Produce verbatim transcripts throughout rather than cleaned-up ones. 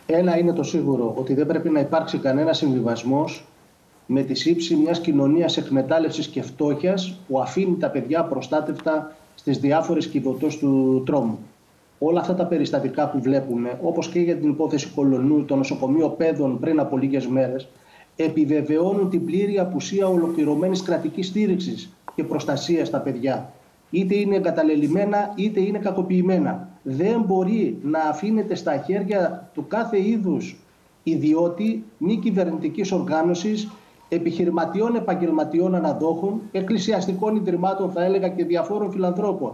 Ένα είναι το σίγουρο, ότι δεν πρέπει να υπάρξει κανένα συμβιβασμός με τη σύψη μιας κοινωνίας εκμετάλλευσης και φτώχειας που αφήνει τα παιδιά προστάτευτα στις διάφορες κυβωτός του τρόμου. Όλα αυτά τα περιστατικά που βλέπουμε, όπως και για την υπόθεση Κολονού, το νοσοκομείο Πέδων πριν από λίγες μέρες, επιβεβαιώνουν την πλήρη απουσία ολοκληρωμένης κρατικής στήριξης και προστασίας στα παιδιά. Είτε είναι εγκαταλελειμμένα, είτε είναι κακοποιημένα. Δεν μπορεί να αφήνεται στα χέρια του κάθε είδους ιδιώτη, μη κυβερνητικής οργάνωσης, επιχειρηματιών, επαγγελματιών, αναδόχων, εκκλησιαστικών ιδρυμάτων, θα έλεγα, και διαφόρων φιλανθρώπων.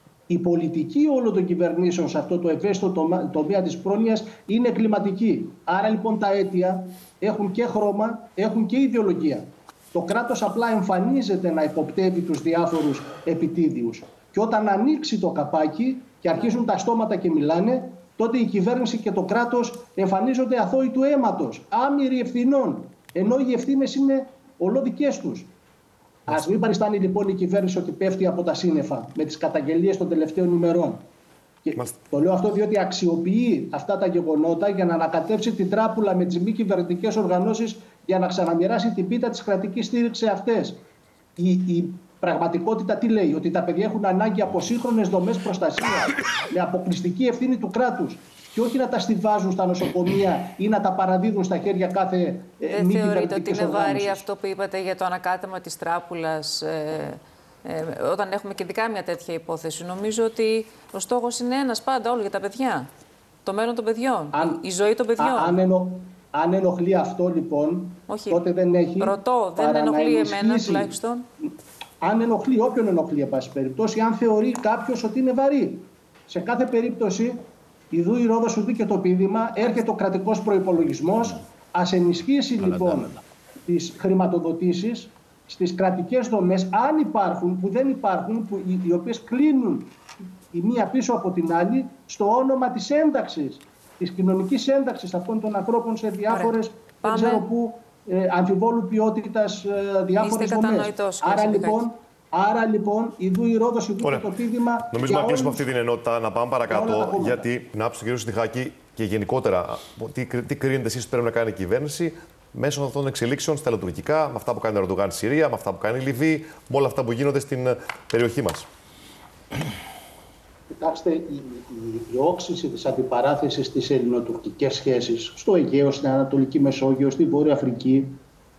Η πολιτική όλων των κυβερνήσεων σε αυτό το ευαίσθητο τομέα της πρόνοιας είναι κλιματική. Άρα λοιπόν τα αίτια έχουν και χρώμα, έχουν και ιδεολογία. Το κράτος απλά εμφανίζεται να υποπτεύει τους διάφορους επιτίδιους. Και όταν ανοίξει το καπάκι και αρχίζουν τα στόματα και μιλάνε, τότε η κυβέρνηση και το κράτος εμφανίζονται αθώοι του αίματος, άμυροι ευθυνών, ενώ οι ευθύνες είναι ολόδικές τους. Ας μην παριστάνει λοιπόν η κυβέρνηση ότι πέφτει από τα σύννεφα με τις καταγγελίες των τελευταίων ημερών. Και το λέω αυτό διότι αξιοποιεί αυτά τα γεγονότα για να ανακατεύσει την τράπουλα με τις μη κυβερνητικές οργανώσεις για να ξαναμοιράσει την πίτα της κρατικής στήριξης σε αυτές. Η, η πραγματικότητα τι λέει? Ότι τα παιδιά έχουν ανάγκη από σύγχρονες δομές προστασίας με αποκλειστική ευθύνη του κράτους. Και όχι να τα στιβάζουν στα νοσοκομεία ή να τα παραδίδουν στα χέρια κάθε ε, μη κυβερνητικής οργάνωσης. Δεν θεωρείτε ότι είναι βαρύ αυτό που είπατε για το ανακάτεμα της τράπουλας, ε, ε, όταν έχουμε και ειδικά μια τέτοια υπόθεση? Νομίζω ότι ο στόχος είναι ένας πάντα, όλο για τα παιδιά. Το μέλλον των παιδιών, αν, η ζωή των παιδιών. Α, αν, ενο, αν ενοχλεί αυτό λοιπόν, όχι, τότε δεν έχει. Ρωτώ, δεν ενοχλεί εμένα τουλάχιστον. Αν ενοχλεί, όποιον ενοχλεί, εν πάση περιπτώσει, αν θεωρεί κάποιος ότι είναι βαρύ. Σε κάθε περίπτωση, ιδού η Ρόδος ουδή και το πείδημα, έρχεται ο κρατικός προϋπολογισμός. Ας ενισχύσει λοιπόν τις χρηματοδοτήσεις στις κρατικές δομές, αν υπάρχουν, που δεν υπάρχουν, που, οι, οι οποίες κλείνουν η μία πίσω από την άλλη, στο όνομα της ένταξης, της κοινωνικής ένταξης αυτών των ανθρώπων σε διάφορες, δεν ξέρω πού, ε, αμφιβόλου ποιότητας ε, διάφορες δομές. Άρα λοιπόν, άρα λοιπόν, ιδού η Ρόδος, ιδού και το πείδημα. Νομίζω να κλείσουμε αυτή την ενότητα, να πάμε παρακάτω, γιατί να άκουσα τον κύριο Στιχάκη και γενικότερα τι, τι κρίνετε εσείς που πρέπει να κάνει η κυβέρνηση μέσω αυτών των εξελίξεων στα λατουργικά, με αυτά που κάνει ο Ερντογάν στη Συρία, με αυτά που κάνει η Λιβύη, με όλα αυτά που γίνονται στην περιοχή μας. Κοιτάξτε, η, η, η όξυνση της αντιπαράθεσης στις ελληνοτουρκικές σχέσεις στο Αιγαίο, στην Ανατολική Μεσόγειο, στη Βόρεια Αφρική,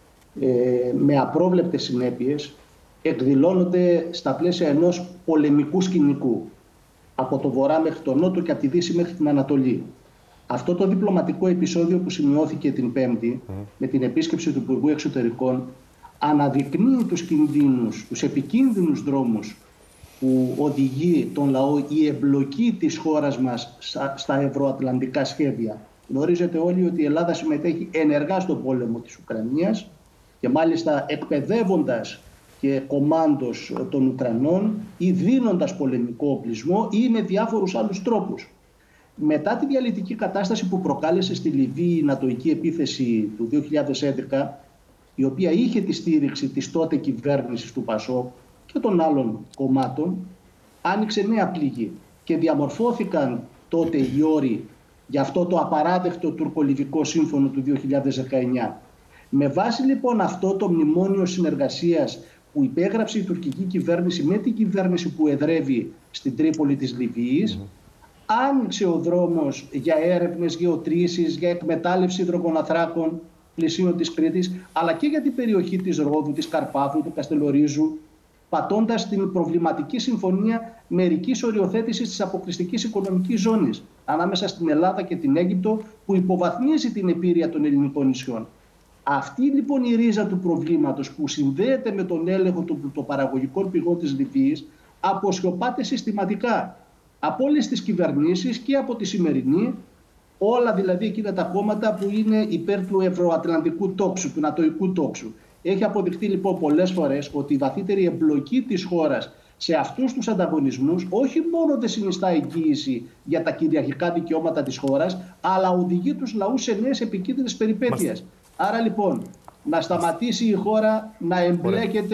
ε, με απρόβλεπτες συνέπειες, εκδηλώνονται στα πλαίσια ενός πολεμικού σκηνικού, από το βορρά μέχρι το νότο και από τη δύση μέχρι την Ανατολή. Αυτό το διπλωματικό επεισόδιο που σημειώθηκε την Πέμπτη mm. με την επίσκεψη του Υπουργού Εξωτερικών αναδεικνύει τους κινδύνους, τους επικίνδυνους δρόμους που οδηγεί τον λαό η εμπλοκή της χώρας μας στα ευρωατλαντικά σχέδια. Γνωρίζετε όλοι ότι η Ελλάδα συμμετέχει ενεργά στον πόλεμο της Ουκρανίας και μάλιστα εκπαιδεύοντας και κομμάντος των Ουκρανών ή δίνοντας πολεμικό οπλισμό ή με διάφορους άλλους τρόπους. Μετά τη διαλυτική κατάσταση που προκάλεσε στη Λιβύη η νατοϊκή επίθεση του δύο χιλιάδες έντεκα, η οποία είχε τη στήριξη της τότε κυβέρνησης του ΠΑΣΟΚ και των άλλων κομμάτων, άνοιξε νέα πληγή και διαμορφώθηκαν τότε οι όροι για αυτό το απαράδεκτο τουρκο-λιβικό σύμφωνο του δύο χιλιάδες δεκαεννιά. Με βάση λοιπόν αυτό το μνημόνιο συνεργασίας που υπέγραψε η τουρκική κυβέρνηση με την κυβέρνηση που εδρεύει στην Τρίπολη της Λιβύης, mm-hmm. άνοιξε ο δρόμος για έρευνες, γεωτρήσεις, για εκμετάλλευση υδρογοναθράκων πλησίων της Κρήτης, αλλά και για την περιοχή της Ρόδου, της Καρπάθου, του Καστελορίζου, πατώντας την προβληματική συμφωνία μερικής οριοθέτησης της αποκλειστικής οικονομικής ζώνης ανάμεσα στην Ελλάδα και την Αίγυπτο, που υποβαθμίζει την επίρρεια των ελληνικών νησιών. Αυτή λοιπόν η ρίζα του προβλήματος, που συνδέεται με τον έλεγχο των πλουτοπαραγωγικών πηγών της Λιβύης, αποσιωπάται συστηματικά από όλες τις κυβερνήσεις και από τη σημερινή, όλα δηλαδή εκείνα τα κόμματα που είναι υπέρ του ευρωατλαντικού τόξου, του νατοϊκού τόξου. Έχει αποδειχτεί λοιπόν πολλές φορές ότι η βαθύτερη εμπλοκή της χώρας σε αυτούς τους ανταγωνισμούς όχι μόνο δεν συνιστά εγγύηση για τα κυριαρχικά δικαιώματα της χώρας, αλλά οδηγεί τους λαούς σε νέες επικίνδυνες περιπέτειες. Άρα λοιπόν, να σταματήσει η χώρα να εμπλέκεται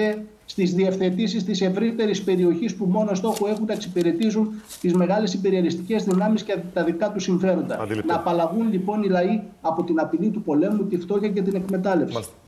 στις διευθετήσεις της ευρύτερης περιοχής που μόνο στόχο έχουν να εξυπηρετήσουν τις μεγάλες υπεριαλιστικές δυνάμεις και τα δικά τους συμφέροντα. Αντιληπτό. Να απαλλαγούν λοιπόν οι λαοί από την απειλή του πολέμου, τη φτώχεια και την εκμετάλλευση. Μάλιστα.